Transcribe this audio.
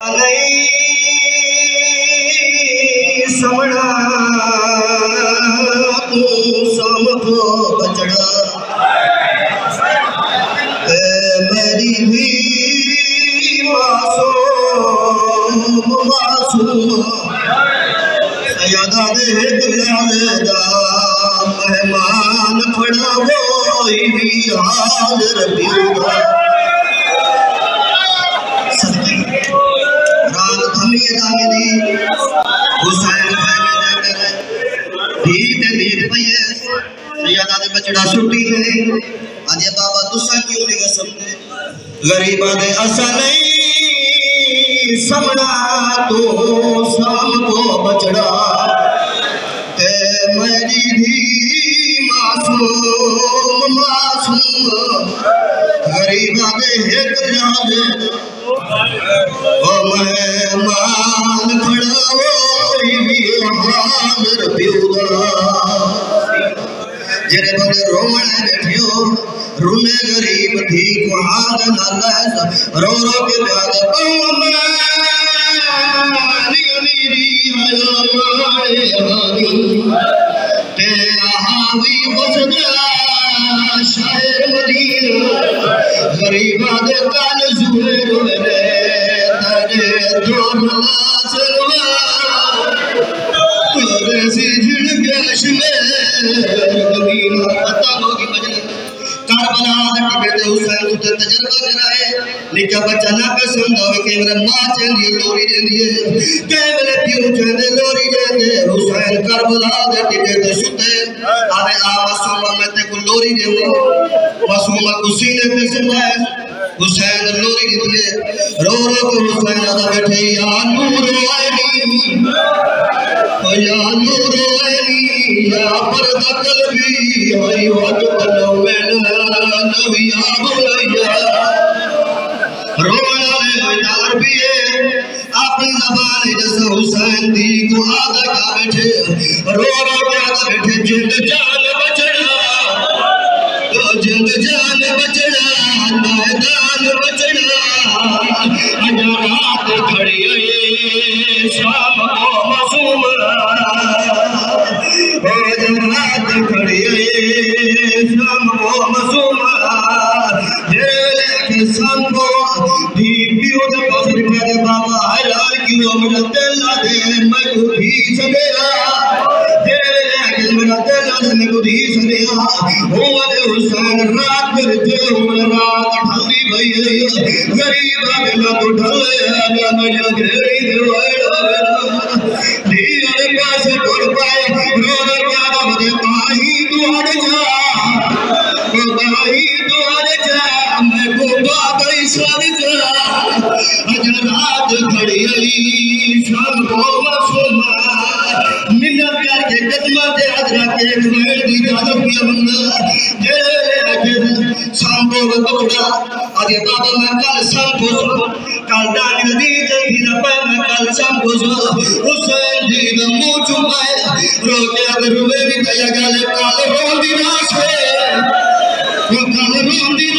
سمڑا تو سام کو بچڑا میری بھی معصوم سیادہ دے دلالے دا مہمان کھڑا ہوئی بھی حاضر بیودا رات دھمی ادامی دی حسین خیمے دے کرے دیتے دیتے پئیے سیادہ دے بچڑا چھٹی ہے آجے بابا تسا کیوں نہیں سمجھے غریبہ دے اسا نہیں سمڑا تو سام کو بچڑا کہ میری بھی معصوم غریبہ دے ایک جانے مہمان کھڑا ہوئی بھی حاضر بیودا جرے بڑے رومنے بیٹھیو رونے غریب تھی کو آگ نہ لیسا رو رو کے بیاد آمانی امیری آیا مارے آنی تے آہاوی وزدہ شاہر مدینہ غریبہ دے کال زورے رونے تاجے دور ناسلوہ سی جھڑکش میں مدینہ پتہ ہوگی مجھے کربلا دکی بیٹے حسین تو تجربہ کرائے نکا بچہ نہ قسم داوے کہ میرے ماں چندی لوری جندی ہے کہ میرے پیو چندے لوری جندے حسین کربلا دکی بیٹے شتے آنے معصومہ میں تے کو لوری جندے معصومہ کو سینے پہ سمائے حسین لوری جندے رو رو کو حسین آدھا بیٹھے یا نور آئینی یا نور آئینی یا پردہ قلبی آئی وقت نوینا نویا بولیا رونا لے ویدار بھی ہے اپنی زبان جیسا حسین دی کو آدھا کا بیٹھے رو رو کے آدھا بیٹھے جلد جان بچڑا جلد جان بچڑا میدان بچڑا اجرات کھڑی ہے شام کو معصوم اجرات کھڑی ہے شام کو معصوم سام کو بھی پیو دے پاسر پیارے بابا حلال کیوں میرا دل دے میں کو بھی سدیا میرا دل دے میں کو بھی سدیا عمر حسین رات کرتے عمر رات ڈھلی بھئی غریب آگنا تو ڈھلے آگا مجھا گھری دوائڑا دیارے پاسے ٹھوڑ پائے رونا پیارا بدے پاہی دوار جا پاہی دوار جا میں کو بابا اسوار جا اجرات کھڑی آئی شام کو معصومہ منہ پیار کے قدمہ دے حضرہ کے ایک ویڑ دی جادب کیا بندہ جیلے اگر شام کو بکڑا آجے بابا میں کل شام کو سو کل دانی دی جنگی رپے میں کل شام کو سو حسین جی دمو چوپائے رو کے اگر روے بھی کیا گالے کال رو دی ناس ہے وہ کال رو دی